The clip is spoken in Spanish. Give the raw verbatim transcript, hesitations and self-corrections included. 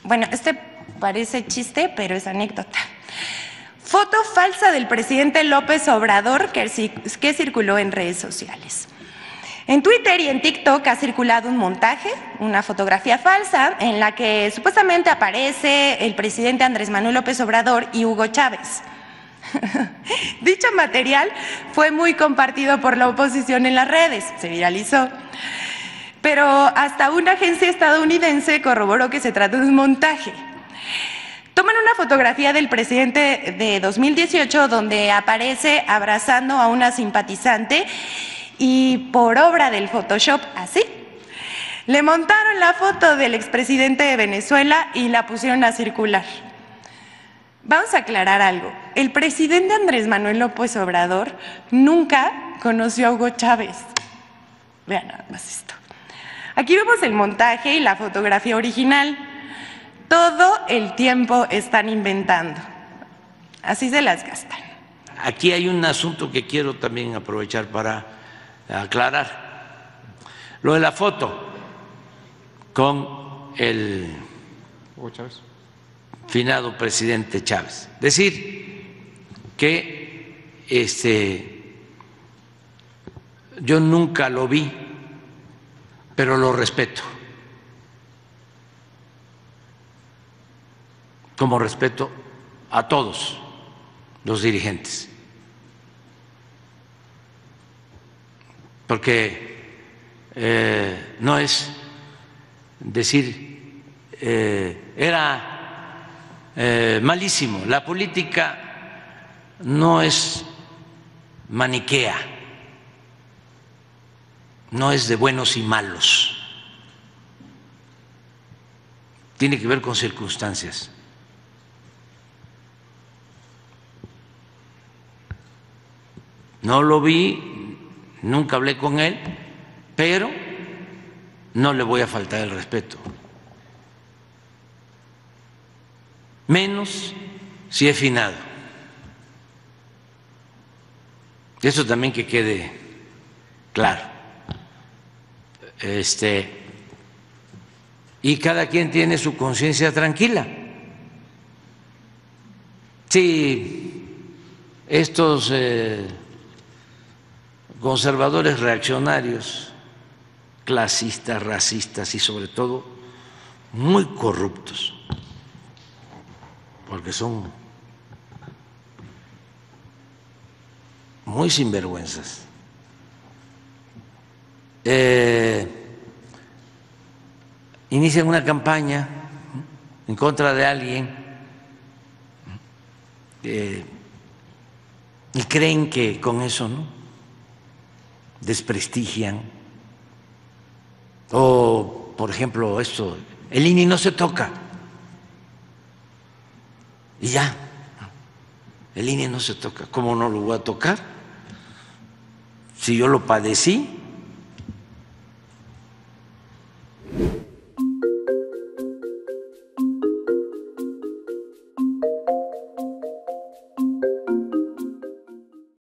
Bueno, este parece chiste, pero es anécdota. Foto falsa del presidente López Obrador que, que circuló en redes sociales. En Twitter y en TikTok ha circulado un montaje, una fotografía falsa, en la que supuestamente aparece el presidente Andrés Manuel López Obrador y Hugo Chávez. Dicho material fue muy compartido por la oposición en las redes, se viralizó. Pero hasta una agencia estadounidense corroboró que se trata de un montaje. Toman una fotografía del presidente de dos mil dieciocho donde aparece abrazando a una simpatizante y por obra del Photoshop, así, le montaron la foto del expresidente de Venezuela y la pusieron a circular. Vamos a aclarar algo. El presidente Andrés Manuel López Obrador nunca conoció a Hugo Chávez. Vean nada más esto. Aquí vemos el montaje y la fotografía original. Todo el tiempo están inventando. Así se las gastan. Aquí hay un asunto que quiero también aprovechar para aclarar. Lo de la foto con el Hugo Chávez. finado presidente Chávez. Decir que este, yo nunca lo vi, pero lo respeto, como respeto a todos los dirigentes, porque eh, no es decir eh, era eh, malísimo. La política no es maniquea, no es de buenos y malos, tiene que ver con circunstancias. No lo vi, nunca hablé con él, pero no le voy a faltar el respeto, menos si es finado. Eso también que quede claro. Este, y cada quien tiene su conciencia tranquila. Si estos eh, conservadores reaccionarios, clasistas, racistas y sobre todo muy corruptos, porque son muy sinvergüenzas, eh, inician una campaña en contra de alguien eh, y creen que con eso, ¿no?, desprestigian. O, por ejemplo, esto, el I N E no se toca. Y ya, el I N E no se toca. ¿Cómo no lo voy a tocar? Si yo lo padecí,